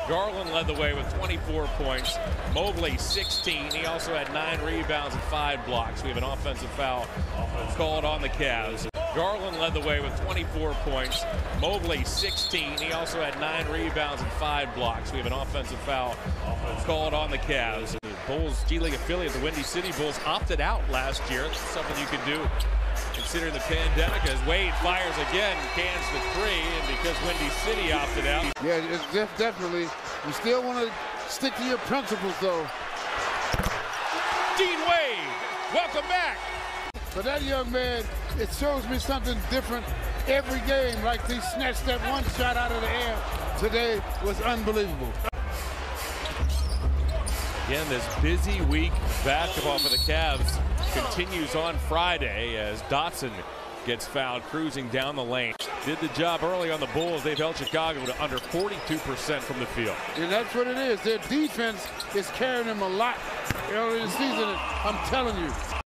Garland led the way with 24 points. Mobley 16. He also had 9 rebounds and 5 blocks. We have an offensive foul called on the Cavs. Garland led the way with 24 points. Mobley 16. He also had 9 rebounds and 5 blocks. We have an offensive foul called on the Cavs. The Bulls G League affiliate, the Windy City Bulls, opted out last year. That's something you can do considering the pandemic, as Wade fires again, cans the 3, and because Windy City opted out. Yeah, it's definitely. You still want to stick to your principles, though. Dean Wade, welcome back. For that young man, it shows me something different every game. Like he snatched that one shot out of the air today was unbelievable. Again, this busy week of basketball for the Cavs continues on Friday as Dotson gets fouled cruising down the lane. Did the job early on the Bulls. They've held Chicago to under 42% from the field. And that's what it is. Their defense is carrying them a lot early in the season. I'm telling you.